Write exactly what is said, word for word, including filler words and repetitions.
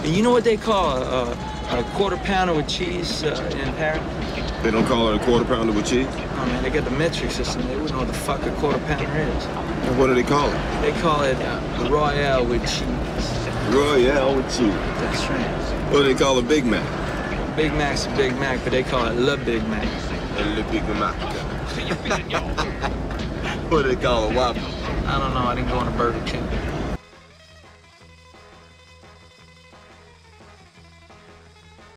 And you know what they call a, a quarter pounder with cheese uh, in Paris? They don't call it a quarter pounder with cheese? Oh man, they got the metric system. They wouldn't know what the fuck a quarter pounder is. And what do they call it? They call it uh, Royale with cheese. Royale with cheese. That's right. What do they call a Big Mac? Big Mac's a Big Mac, but they call it Le Big Mac. Le Big Mac. What do they call a Whopper? I don't know. I didn't go on a Burger King.